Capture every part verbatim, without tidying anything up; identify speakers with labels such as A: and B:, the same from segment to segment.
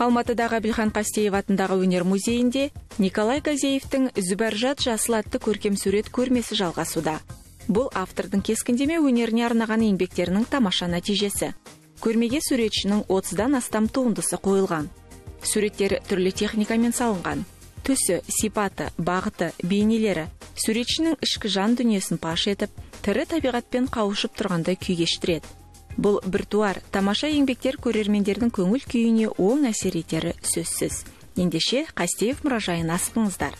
A: Алматыдағы Әбілхан Қастеев атындағы өнер музейінде Николай Газеевтің Зүбәржат жасыл атты көркем сурет көрмесі жалғасуда. Бұл автордың кескіндеме өнеріне арнаған еңбектерінің тамаша нәтижесі. Көрмеге суретшінің отыздан астам туындысы қойылған. Суреттер түрлі техникамен салынған. Түсі, сипаты, бағыты, бейнелері суретшінің ішкі жан дүниесін паш етіп, тірі табиғатпен қауышып тұрғандай күй кештіреді. Бұл біртуар, тамаша еңбектер көрермендердің көңіл күйіне оң әсер етері сөзсіз. Ендеше Қастеев мұражайын асықыңыздар.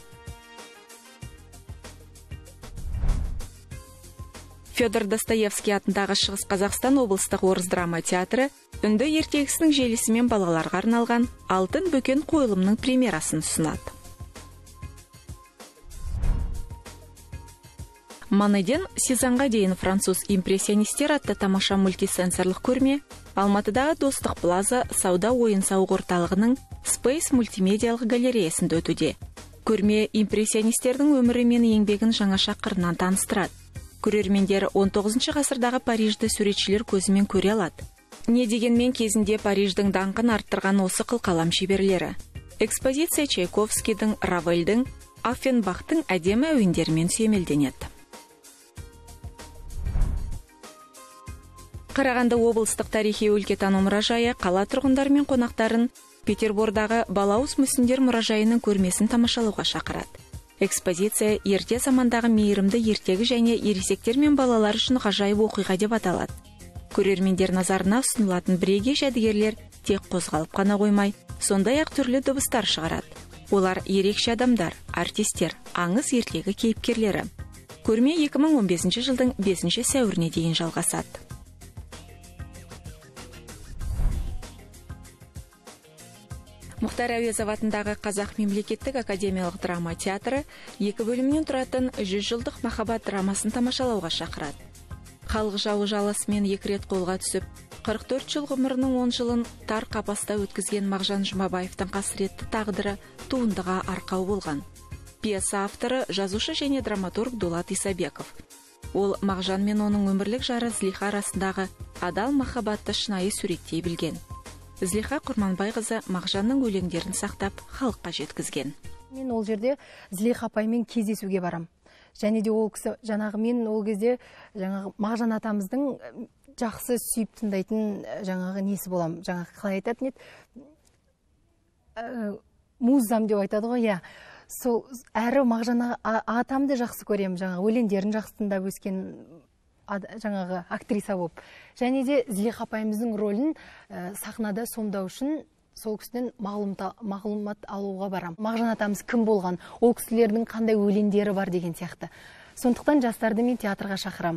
A: Федор Достоевский атындағы Шығыс Қазақстан облыстық орыс драма театры үнді ертегісінің желісімен балаларға арналған Алтын бөкен қойылымның премьерасын ұсынады. Манеден Сезанға дейін француз импрессионистер атты тамаша мультисенсорлық көрме Алматыдағы Достық Плаза сауда ойын-сауық орталығының Space мультимедиалық галереясында өтуде. Көрме импрессионистердің өмірі мен еңбегін жаңаша қырынан таныстырады. Көрермендер он тоғызыншы ғасырдағы Парижді суретшілер көзімен көре алады. Не дегенмен кезінде Париждің даңқын арттырған осы қылқалам шеберлері. Экспозиция Чайковскийдің, Равельдің, Аффенбахтың әдемі әуендерімен сүйемелденеді. Қарағанды облыстық тарихи өлкетану мұражайы қала тұрғындар мен қонақтарын Петербордағы Балауыз мүсіндер мұражайының көрмесін тамашалауға шақырады. Экспозиция ерте замандағы мейірімді ертегі және ересектер мен балалар үшін ғажайып оқиға деп аталады. Көрермендер назарына ұсынылатын бірегей жәдігерлер тек қозғалып қана қоймай, сондай-ақ түрлі дыбыстар шығарады. Олар ерекше адамдар, артистер, аңыз ертегі кейіпкерлері. Көрме екі мың он бесінші жылдың бесінші сәуіріне дейін жалғасады. Мұхтар Әуезов атындағы Қазақ мемлекеттік академиялық драма театры екі бөлімнен тұратын жүз жылдық махаббат драмасын тамашалауға шақырады. Халық жауы жаласымен екі рет қолға түсіп, қырық төрт жыл ғұмырының он жылын тар қапаста өткізген Мағжан Жұмабаевтың қасіретті тағдыры туындыға арқау болған. Пьеса авторы жазушы және драматург Дулат Исабеков. Ол Мағжан мен оның өмірлік жары Злиха арасындағы адал махаббатты шынайы суреттей білген. Злиха Құрманбайқызы Мағжанның өлеңдерін сақтап, халыққа жеткізген.
B: Мен ол жерде Злиха апаймен кездесуге барам. Және де ол кісі, жаңағы мен ол кезде жаңағы Мағжан атамыздың жақсы сүйіп тыңдайтын жаңағы несі болам. Жаңағы қалай айтатын еді? Музам деп айтады ғой, иә. Сол әрі Мағжан атамды жақсы көрем, жаңағы өлеңдерін жақсы тыңдап өскен жаңағы актриса болып. Және де Злиха апайымыздың рөлін сахнада сомдау үшін сол кісіден мағлұмат алуға барам. Мағжан атамыз кім болған, ол кісілердің қандай өлеңдері бар деген сияқты. Сондықтан жастарды мен театрға шақырам.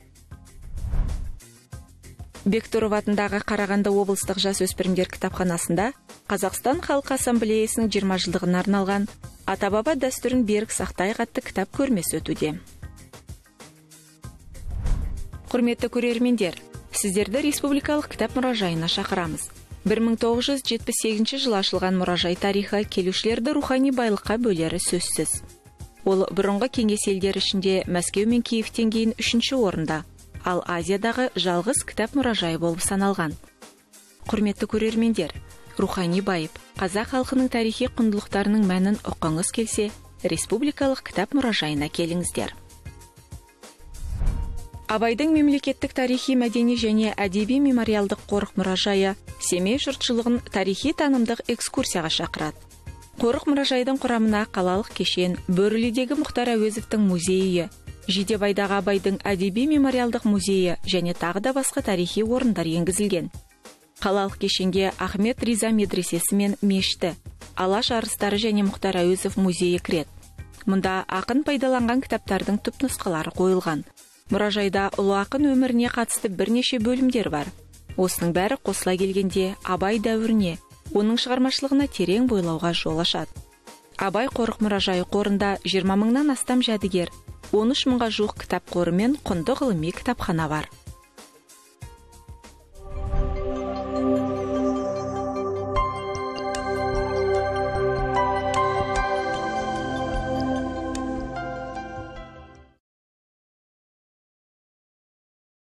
A: Бектұров атындағы Қарағанды облыстық жасөспірімдер кітапханасында Қазақстан Халқы Ассамблеясының жиырма жылдығына арналған ата-баба дәстүрін берік сақтайық атты кітап көрмесі өтуде. Құрметті көрермендер, сіздерді республикалық кітап мұражайына шақырамыз. бір мың тоғыз жүз жетпіс сегізінші жылы ашылған мұражай тарихы келушілерді рухани байлыққа бөлері сөзсіз. Ол бұрынғы кеңес елдері ішінде Мәскеу мен Киевтен кейін үшінші орында, ал Азиядағы жалғыз кітап мұражайы болып саналған. Құрметті көрермендер, рухани байып, қазақ халқының тарихи құндылықтарының мәнін ұққыңыз келсе, республикалық кітап мұражайына келіңіздер. Абайдың мемлекеттік тарихи мәдени және әдеби мемориалдық қорық мұражайы Семей жұртшылығын тарихи танымдық экскурсияға шақырады. Қорық мұражайдың құрамына қалалық кешен, Бөрілідегі Мұхтар Әуезовтің музейі, Жидебайдағы Абайдың әдеби мемориалдық музейі және тағы да басқа тарихи орындар енгізілген. Қалалық кешенге Ахмет Риза медресесі мен мешіті, Алаш арыстары және Мұхтар Әуезов музейі кіреді. Мұнда ақын пайдаланған кітаптардың түпнұсқалары қойылған. Мұражайда ұлы ақын өміріне қатысты бірнеше бөлімдер бар. Осының бәрі қосыла келгенде Абай дәуіріне, оның шығармашылығына терең бойлауға жол ашады. Абай қорық мұражайы қорында жиырма мыңнан астам жәдігер, он үш мыңға жуық кітап қоры мен құнды ғылыми кітапхана бар.